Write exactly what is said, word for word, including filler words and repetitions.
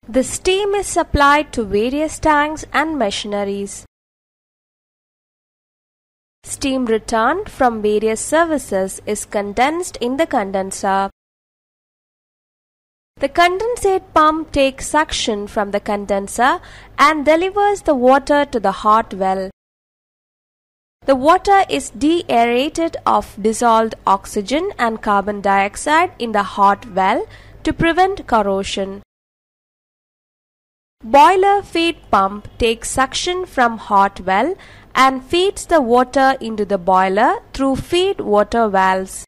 The steam is supplied to various tanks and machineries. Steam returned from various services is condensed in the condenser. The condensate pump takes suction from the condenser and delivers the water to the hot well. The water is deaerated of dissolved oxygen and carbon dioxide in the hot well to prevent corrosion. Boiler feed pump takes suction from hot well and feeds the water into the boiler through feed water valves.